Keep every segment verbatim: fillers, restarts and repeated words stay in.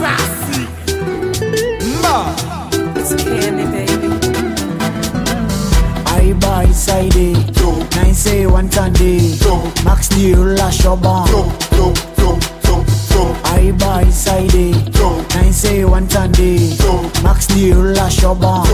Classy. Ma. It's candy, baby. I buy side nine say one Sunday. Max deal la showban. I buy side nine say one Sunday. Max deal la showban.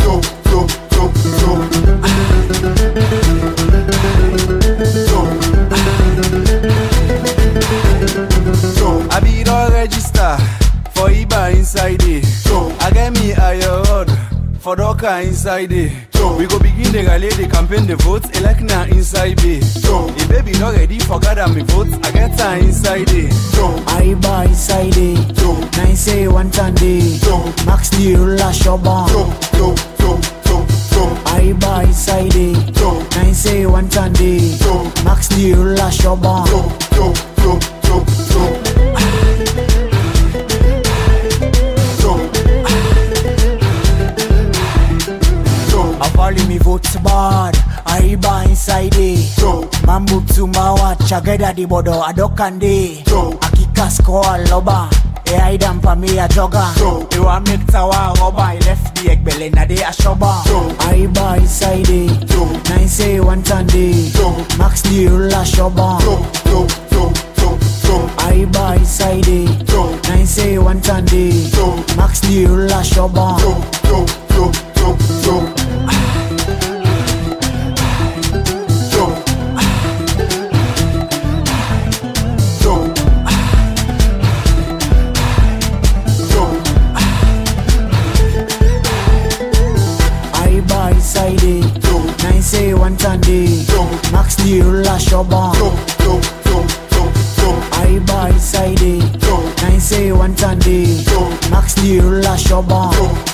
I be don't register for Iba inside it. I get me a road for Doka inside it. We go begin the rally, the campaign, the votes, elect now inside it. The baby not ready for gather me votes, I get her inside it. I buy side nine say one Sunday. Max deal la showban. I buy side nine say one Sunday. Max deal la showban. Follow me vote bad, I buy inside it. Mambu to my watch, I get at the border, I don't can day. Akika score loba, e I dam pa me a jogger. You want me to roba, I left the egg belly na de a shoba. I buy inside it, nine say one Sunday. Max deal la shoba. I buy inside it, nine say one Sunday. Max deal la shoba. nine say one Sunday. Max deal la showban. I buy side nine say one Sunday. Max deal la showban.